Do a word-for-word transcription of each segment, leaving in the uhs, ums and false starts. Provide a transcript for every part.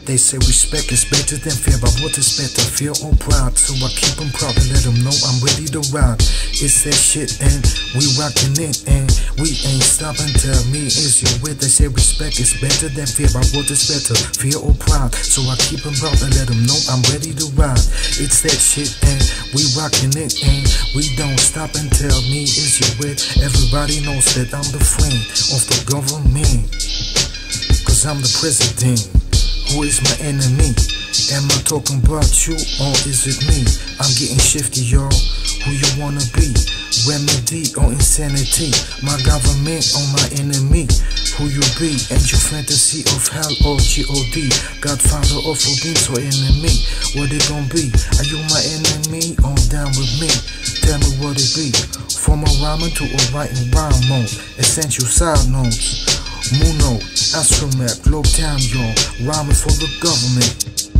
They say respect is better than fear, but what is better, fear or pride? So I keep them proud and let them know I'm ready to ride. It's that shit and we rockin' it and we ain't stopping. Tell me, is you with? They say respect is better than fear, but what is better, fear or pride? So I keep them proud and let them know I'm ready to ride. It's that shit and we rockin' it and we don't stop. And tell me, is you with? Everybody knows that I'm the friend of the government, cause I'm the president. Who is my enemy? Am I talking about you or is it me? I'm getting shifty, y'all. Who you wanna be? Remedy or insanity? My government or my enemy? Who you be? And your fantasy of hell or G O D? Godfather of abuse or enemy? What it gon' be? Are you my enemy or down with me? Tell me what it be. From a rhyming to a writing rhyme mode. Essential side notes. Moon note, Astromat, Globe Town, y'all. Rhyming for the government,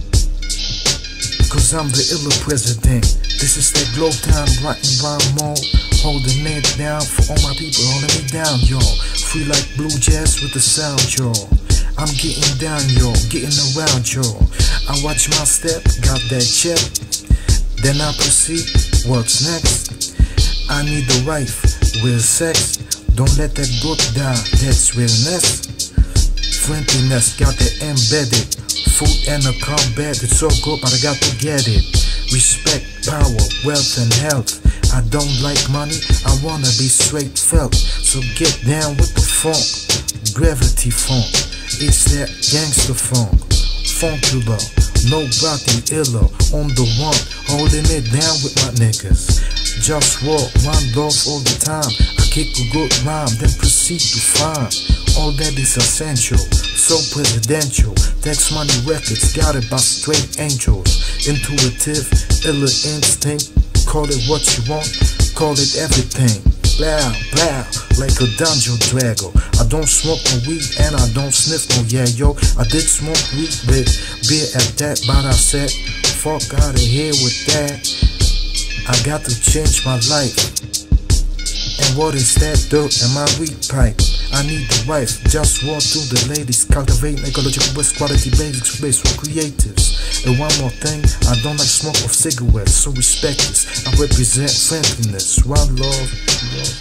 cause I'm the iller president. This is that Globe Town writing rhyme mode. Holding it down for all my people, holding me down, y'all. Free like blue jazz with the sound, y'all. I'm getting down, y'all, getting around, y'all. I watch my step, got that check. Then I proceed, what's next? I need the wife, real sex. Don't let that book die, that's realness. Friendliness, got that embedded. Food and a combat, it's so good, but I got to get it. Respect, power, wealth and health. I don't like money, I wanna be straight felt. So get down with the funk, gravity funk. It's that gangster funk, Funkula. Nobody iller, on the one, holding it down with my niggas. JustWar, one love all the time. I kick a good rhyme, then proceed to find all that is essential, so presidential. Tax Money Records, got it by straight angels. Intuitive, iller instinct. Call it what you want, call it everything. Blah, blah, like a dungeon dragon. I don't smoke no weed and I don't sniff no yeah, yo. I did smoke weed with beer at that, but I said, fuck out of here with that. I got to change my life. And what is that dirt in my weed pipe? I need the wife, JustWar to the ladies. Cultivate ecological best quality basics based for creatives. And one more thing, I don't like smoke of cigarettes, so respect this. I represent friendliness, one love, love.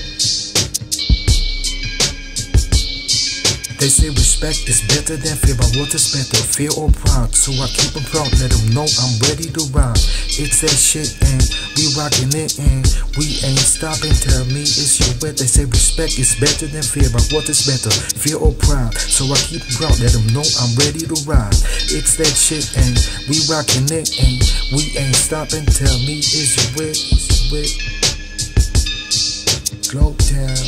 They say respect is better than fear, but what is better, fear or pride? So I keep them proud, let them know I'm ready to ride. It's that shit and we rockin' it and we ain't stopping. Tell me, is you wet? They say respect is better than fear, but what is better, fear or pride? So I keep them proud, let them know I'm ready to ride. It's that shit and we rockin' it and we ain't stopping. Tell me, is you wet? Is you wet? Globe Town,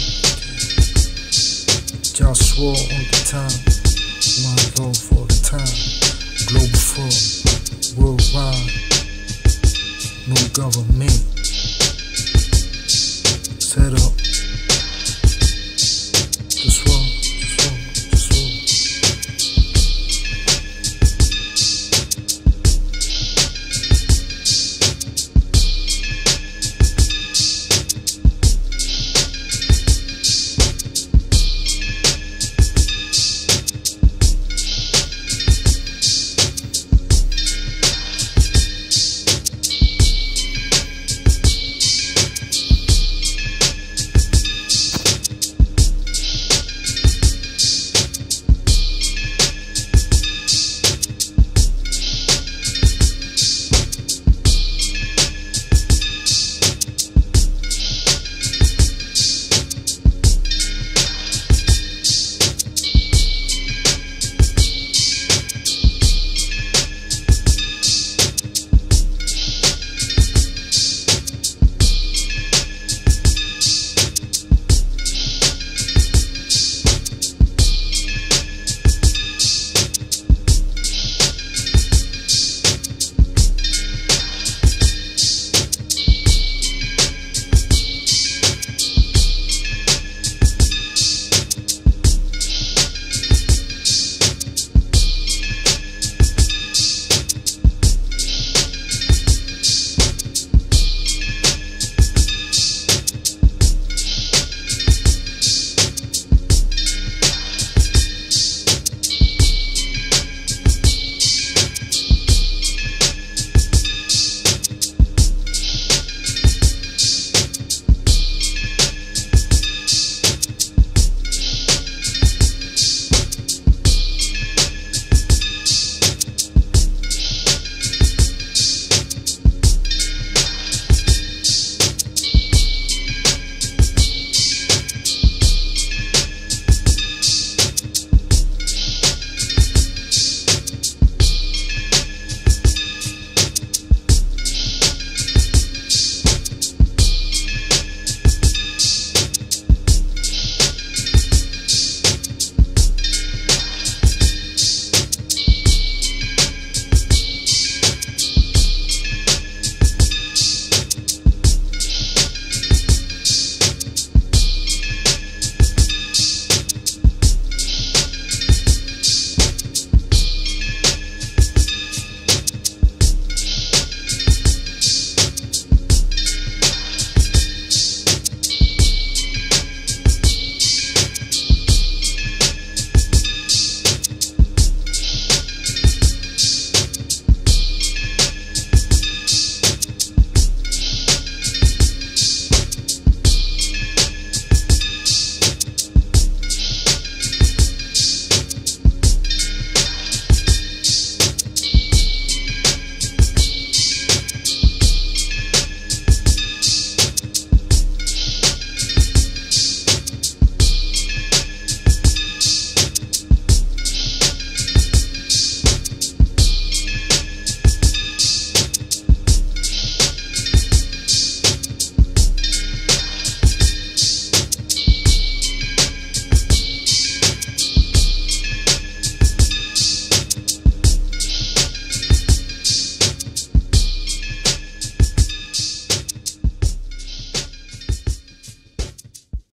JustWar all the time, one love all the time. Globalfirm, worldwide, no government.